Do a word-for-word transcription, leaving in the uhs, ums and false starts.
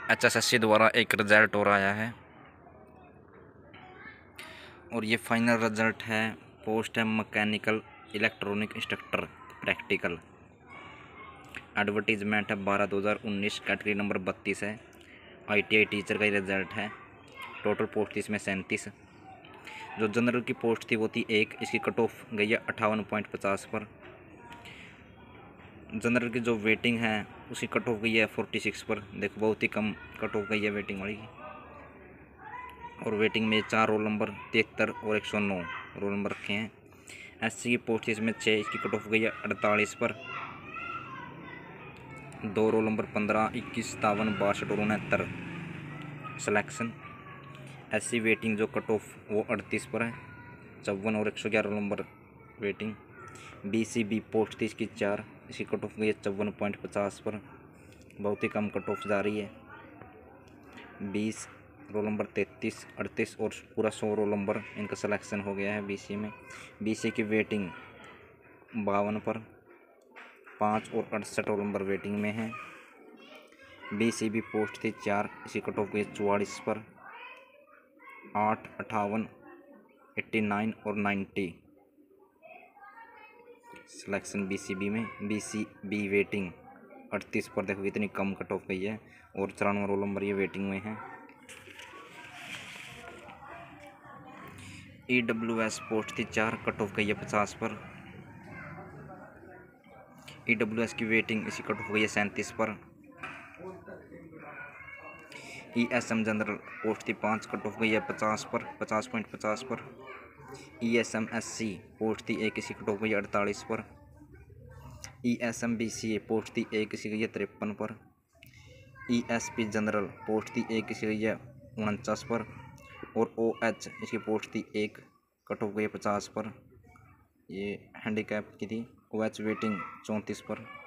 H S S C द्वारा एक result और आया है और ये फाइनल रिजल्ट है। पोस्ट है mechanical electronic instructor practical. Advertisement है बारह दो हज़ार उन्नीस, कैटेगरी नंबर बत्तीस है। आई टी आई टीचर का ही रिजल्ट है। टोटल पोस्ट इसमें सैंतीस। जो जनरल की पोस्ट थी वो थी एक, इसकी कट ऑफ गई है अट्ठावन पॉइंट पचास पर। जनरल की जो वेटिंग है उसकी कट ऑफ गई है फोर्टी सिक्स पर। देखो बहुत ही कम कट ऑफ गई है वेटिंग वाली की। और वेटिंग में चार रोल नंबर तिहत्तर और एक सौ नौ रोल नंबर रखे हैं। एस सी की पोस्ट इसमें छः, इसकी कट ऑफ गई है अड़तालीस पर। दो रोल नंबर पंद्रह, इक्कीस, सतावन, बासठ और उनहत्तर सिलेक्शन। एस सी वेटिंग जो कट ऑफ वो अड़तीस पर है, चौवन और एक सौ ग्यारह number waiting. B C B post थी इसकी चार, इसकी कट ऑफ गई है चौवन पॉइंट पचास पर। बहुत ही कम कट ऑफ जा रही है। बीस रोल नंबर तैंतीस, अड़तीस और पूरा सौ रोल नंबर इनका सिलेक्शन हो गया है बीसी में। बीसी की वेटिंग बावन पर, पाँच और अड़सठ रोल नंबर वेटिंग में है। बीसी भी पोस्ट थी चार, इसी कट ऑफ गई चौवालीस पर। आठ, अट्ठावन, एट्टी नाइन और नाइन्टी सिलेक्शन बीसीबी में। बीसीबी वेटिंग अड़तीस पर। देखो इतनी कम कट ऑफ गई है और चौरानवे रोल नंबर ये वेटिंग में है। ई डब्ल्यू एस पोस्ट थी चार, कट ऑफ गई है पचास पर। ई डब्ल्यू एस की वेटिंग इसी कट ऑफ गई है सैंतीस पर। E S M general post थी पाँच, कट ऑफ गई है पचास पर, पचास पॉइंट पचास पर। E S M S C post थी एक, इसी कट ऑफ गई है अड़तालीस पर। E S M B C A post थी एक, इसी गई है तिरपन पर। E S P general post थी एक, इसी गई है उनचास पर। और ओ एच इसकी पोस्ट थी एक, कट ऑफ गई है पचास पर। ये हैंडीकैप की थी। ओ एच वेटिंग चौंतीस पर।